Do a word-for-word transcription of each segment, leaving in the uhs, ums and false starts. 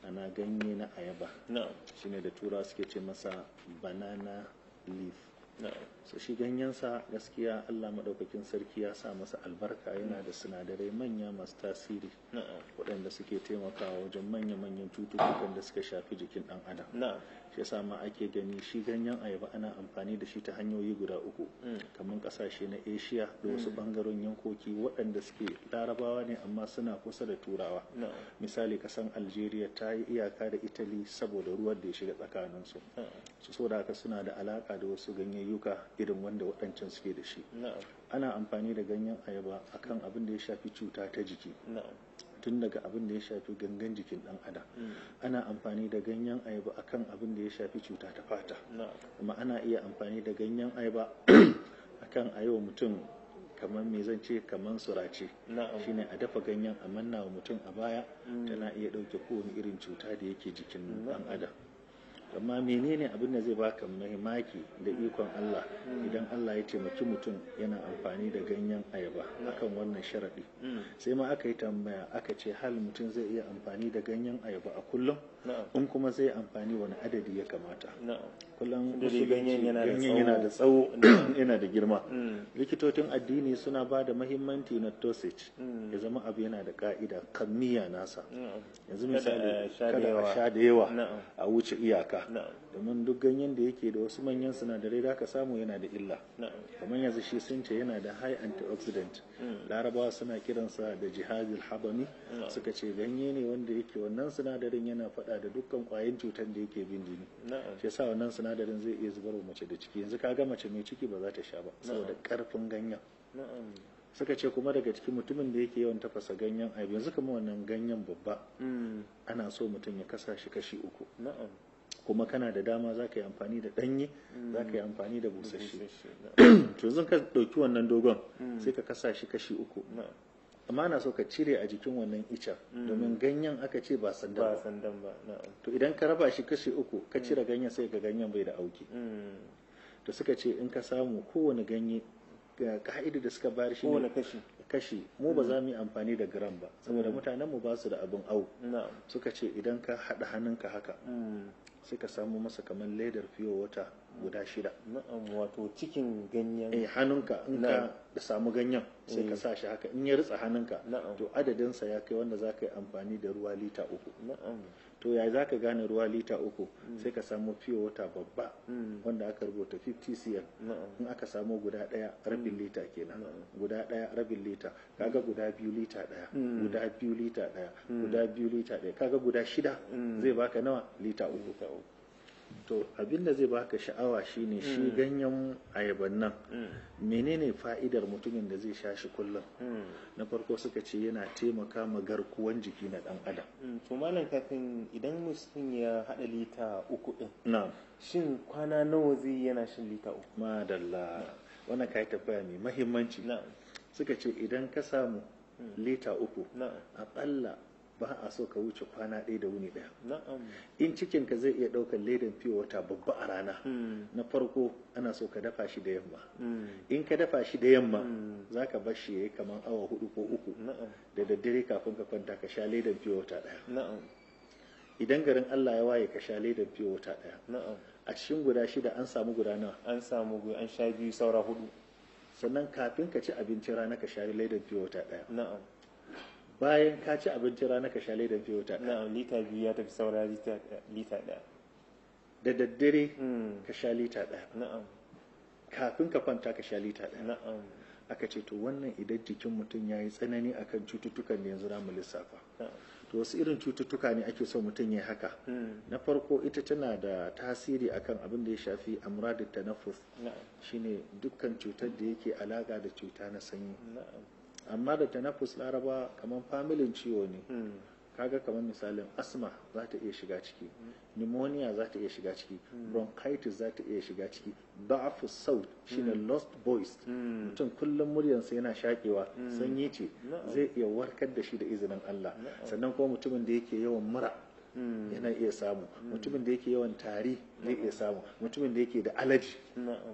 ana ganye na ayaba na'am shine da turawa suke ce masa banana leaf. na'am so shi ganyensa gaskiya Allah maɗaukakin sarki ya sa masa albarka, yana da sinadarai manya masu tasiri na'am waɗanda suke taimakawa wajen manya-manyan cututtukan da suka shafi jikin ɗan adam. na'am shi yasa ma ake gani shi ganyen ayaba ana amfani da shi ta hanyoyi guda uku, kamar ƙasashe na Asia da wasu ɓangaren yankoki waɗanda suke larabawa ne amma suna kusa da turawa. na'am misali kasan Algeria ta yi iyaka da Italy saboda ruwan da ya shiga tsakaninsu, na'am su so da haka suna da alaka da wasu ganyayyuka irin wanda waɗancan suke da shi. na'am ana amfani da ganyen ayaba akan abin da ya shafi cuta ta jiki, na'am tun daga abin da ya shafi gangan jikin ɗan adam. ana amfani da ganyen ayaba akan abin da ya shafi cuta ta fata, na'am kuma ana iya amfani da ganyen ayaba akan a yau mutum kamar me zan ce kamar surace, na'am shine a dafa ganyen a manna wa mutum a baya, tana iya ɗauke kowane irin cuta da yake jikin ɗan adam. amma menene abin da zai baka mamaki da ikon Allah idan Allah ya taimaki mutum yana amfani da ganyen ayaba akan wannan sharadi, sai ma aka yi tambaya aka ce hal mutum zai iya amfani da ganyen ayaba a kullum, in kuma zai amfani wani adadi ya kamata. kullum ganyen yana da tsawo yana da girma. likitocin addini suna ba da mahimmanci na dosage, ya zama abu yana da ka'ida kammiya nasa. yanzu misali kada a sha da yawa a wuce iyaka, domin duk ganyen da yake da wasu manyan sinadarai da aka samu yana da illa. kamar yanzu shi sun ce yana da high antioxidant, larabawa suna kiransa da jihadil habami, suka ce ganye ne wanda yake wannan sinadarin yana faɗa da dukkan kwayan cutar da yake bin jini, shi yasa wannan sinadarin zai iya zubar mace da ciki. yanzu kaga mace mai ciki ba za ta sha ba saboda karfin ganyen. suka ce kuma daga cikin mutumin da yake yawan tafasa ganyen ayaba, yanzu kamar wannan ganyen babba ana so mutum ya kasa shi kashi uku, kuma kana da dama za ka yi amfani da ɗanye, za ka yi amfani da busasshe. to zan ka ɗauki wannan dogon sai ka kasa shi kashi uku, amma ana so ka cire a jikin wannan icen, domin ganyen aka ce ba sandan ba. to idan ka raba shi kashi uku ka cire ganyen sai ga ganyen bai da auki. to suka ce in ka samu kowane ganye ga ka'ida da suka bayar shi ne kashi, mu ba za mu yi amfani da gram ba saboda mutanen mu ba su da abin au. suka ce idan ka haɗa hannunka haka sai ka samu masa kamar ledar fiye wata guda shida. wato cikin ganyen eh hannunka in ka samu ganyen sai ka sa shi haka, in ya ritsa hannunka to adadinsa ya kai wanda za ka yi amfani da ruwa lita uku. to ya za ka gane ruwa lita uku? sai ka samu fiye wata babba wanda aka rubuta fifty cl, in aka samu guda daya rabin lita kenan, guda daya rabin lita, kaga guda biyu lita daya, guda biyu lita daya, guda biyu lita daya, kaga guda shida zai baka nawa? Lita uku. to abinda zai baka sha'awa shine shi ganyen ayaban nan menene fa'idar mutumin da zai sha shi kullum? na farko suka ce yana taimaka ma garkuwan jiki na dan adam. to malam kafin idan mutum ya hada lita uku din, na'am, shin kwana nawa zai yana shan lita uku? madalla, wannan kai tafiya mai mahimmanci. suka ce idan ka samu lita uku aƙalla ba a so ka wuce kwana ɗaya da wuni ɗaya. in cikinka zai iya ɗaukar ledan fiye wata babba a rana, na farko ana so ka dafa shi da yamma. in ka dafa shi da yamma za ka bar shi ya yi kamar awa hudu ko uku, da daddare kafin ka kwanta ka sha ledan fiye wata ɗaya. idan garin Allah ya waye ka sha ledan fiye wata ɗaya. a cikin guda shida an samu guda nawa? an samu an sha biyu saura hudu. sannan kafin ka ci abincin rana ka sha ledan fiye wata ɗaya. bayan ka ci abincin rana ka sha ledan fiye wata ɗaya. na'am, lita biyu ya tafi saura lita ɗaya. da daddare ka sha lita ɗaya. na'am, kafin ka kwanta ka sha lita ɗaya. na'am. aka ce to wannan idan jikin mutum ya yi tsanani akan cututtukan da yanzu mu lissafa. to wasu irin cututtuka ne ake so mutum ya haka? na farko ita tana da tasiri akan abin da ya shafi amradit tanaffus, shine dukkan cutar da yake alaka da cuta na sanyi. amma da tanaffus laraba kamar familin ciwo ne, kaga kamar misalin asma za ta iya shiga ciki, pneumonia za ta iya shiga ciki, bronchitis za ta iya shiga ciki, da'afu saut shine lost voice, mutum kullum muryarsa yana shakewa, sanyi ce, zai iya warkar da shi da izinin Allah. sannan kuma mutumin da yake yawan mura yana iya samu, mutumin da yake yawan tari zai iya samu, mutumin da yake da alaji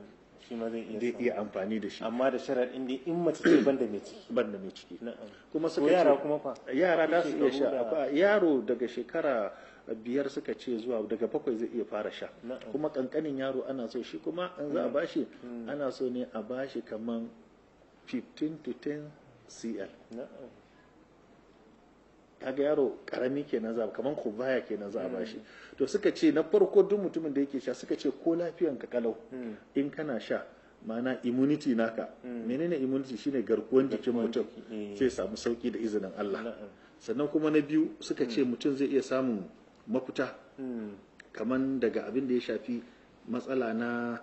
shi ma zai zai iya amfani da shi, amma da sharaɗin dai in mace ce banda mai ciki. banda mai ciki. Na'am. Kuma Ko suka ce yara kuma fa yara za su iya shekaru sha, da- akwai yaro daga shekara biyar suka ce zuwa daga bakwai zai iya fara sha. Na'am. Kuma kankanin yaro ana so shi kuma an za a bashi ana so ne a bashi kaman fifteen to ten cl. Na'am. kaga yaro karami kenan za kaman kubaya kenan za a bashi. To suka ce na farko duk mutumin da yake sha suka ce ko lafiyan ka kalau in kana sha ma'ana immunity naka, menene immunity shine garkuwan jikin mutum jiki, eh. sai samu sauki da izinin Allah. Na'am. Sannan kuma na biyu suka ce mutum zai iya samun mafita Mm. kaman daga abin da ya shafi matsala na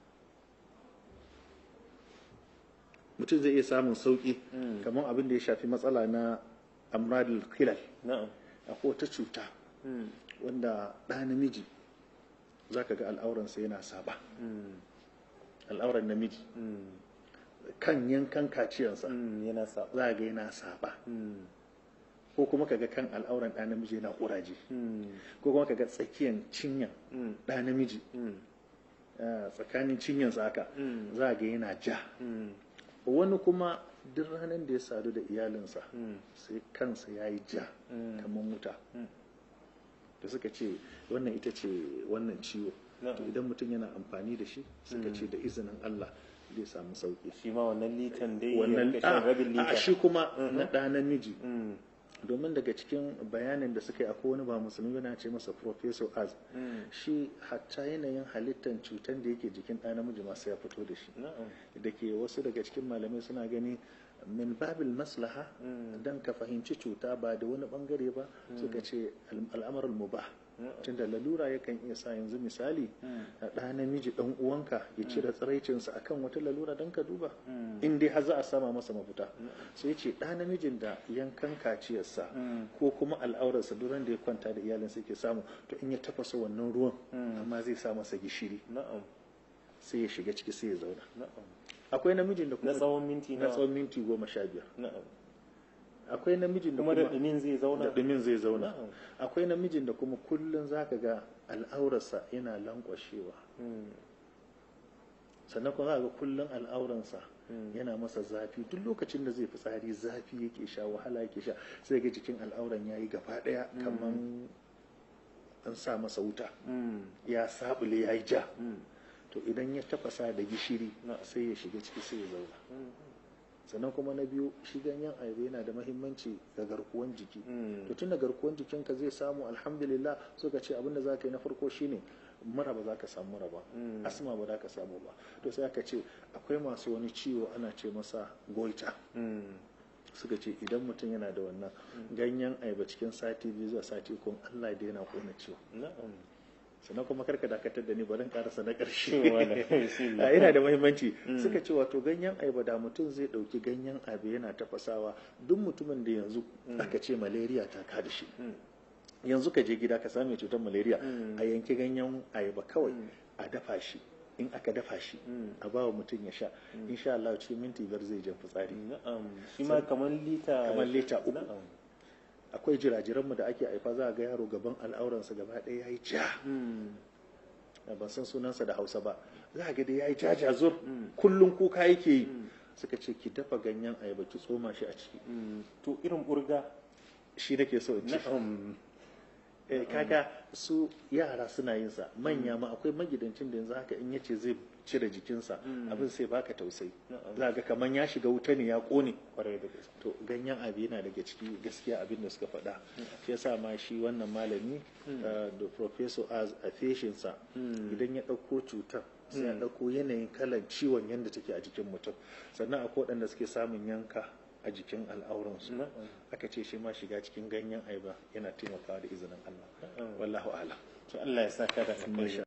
mutum zai iya samun sauki kaman abin da ya shafi matsala na amradul khilal. Na'am. Akwai wata cuta Mm. wanda ɗa namiji za ka ga al'auransa yana saba, Mm. al'auran namiji Mm. kan yankan kaciyansa Mm. yana sa. za ga yana saba, Mm. ko kuma ka ga kan al'auran ɗa namiji yana ƙuraje, Mm. ko kuma ka ga tsakiyan cinyan Mm. ɗa namiji Mm. ah, tsakanin cinyansa haka Mm. za ga yana ja. Mm. Wani kuma duk ranar da ya sadu da iyalinsa Mm. sai kansa ya yi ja Mm. kamar wuta. Mm. Da suka ce wannan ita ce wannan ciwo, Na'am. to idan mutum yana amfani da shi suka ce da izinin Allah zai samu sauki. Shi ma wannan litan dai ya Wannan rika shan rabin a lita. shi kuma na ɗa namiji, Mm. domin daga cikin bayanin da suka yi akwai wani ba musulmi yana ce masa Professor Az, Mm. shi hatta yanayin halittar cutar da yake jikin ɗa namiji masu ya fito da shi, Na'am. da ke wasu daga cikin malamai suna gani min babil maslaha Mm. dan ka fahimci cuta ba da wani bangare ba suka ce al'amarul mubah, tunda lalura yakan iya sa yanzu misali a ɗa namiji ɗan uwanka ya cire tsiraicinsa akan wata lalura don ka duba in dai har za a sama masa mafita. Sai ce ɗa namijin da yankan kaciyarsa ko kuma al'aurarsa duran da ya kwanta da iyalinsa ke samu, to in ya tafasa wannan ruwan amma zai sa masa gishiri Na'am. sai ya shiga ciki sai ya zauna. Na'am. Akwai namijin da kuma Na tsawon minti na nawa? tsawon minti goma sha biyar. Na'am. Akwai namijin da Kuma kuma da ɗumin zai zauna? da ɗumin zai zauna. Na'am. Akwai namijin da kuma kullum zaka ga al'aurarsa yana lankwashewa, Mm. sannan kuma za ga kullum al'auransa yana masa zafi duk lokacin da zai fitsari zafi yake sha, wahala yake sha, sai ga jikin al'auran yayi gaba ɗaya kamar an sa masa wuta, Mm. ya sabule yayi ja. Mm. To idan ya tafasa da gishiri Na'am. sai ya shiga ciki sai ya zauna. Mm. Sannan kuma na biyu shi ganyen ayaba yana da mahimmanci ga garkuwan jiki. Mm. To tun da garkuwan jikinka zai samu alhamdulillah, suka ce abinda za ka yi na farko shine mura ba za ka samu mura ba, Mm. asma ba za ka samu ba. To sai aka ce akwai masu wani ciwo ana ce masa goita, Mm. suka ce idan mutum yana da wannan ganyen ayaba cikin sati biyu zuwa sati uku Allah da yana kona ciwo. Na'am. Sannan kuma karka dakatar da ni barin karasa na ƙarshe. Cewa da bismillah. A, yana da mahimmanci. Suka ce wato ganyen ayaba da mutum zai ɗauki ganyen ayaba yana tafasawa, duk mutumin da yanzu aka ce malaria ta kada shi, Mm. yanzu ka je gida ka same cutar malaria, Mm. a yanki ganyen ayaba kawai a dafa shi, in aka dafa shi Mm. a bawa mutum ya sha, insha Allah cikin minti biyar zai jan fitsari Na'am. Shi ma kamar lita. kamar lita uku. Na'am. Akwai jirajiranmu da ake haifa za a ga yaro gaban al'auransa gaba ɗaya ya yi ja, Mm. ban san sunansa da Hausa ba, za a ga dai ya yi jajazur, kullum kuka yake yi. Suka ce ki dafa ganyen ayaba ki tsoma shi a ciki, Mm. To irin burga. shi nake so in ci. Na'am. Eh, kaga su yara suna yin sa, manya ma akwai magidancin da yanzu haka in yace zai cire jikinsa abin sai baka tausayi, za ga kaman ya shiga wuta ne ya kone. Kwarai da gaske. To ganyen abi yana daga ciki gaskiya abin da suka faɗa, shi yasa ma shi wannan malami uh, da Professor Az a feshinsa idan ya ɗauko cutar sai ya ɗauko yanayin kalan ciwon yadda take a jikin mutum, sannan akwai waɗanda suke samun yanka a jikin al'auransu, aka ce shi ma shiga cikin ganyen ayaba yana taimakawa da izinin Allah. Wallahu a'lam. To Allah ya saka da alheri.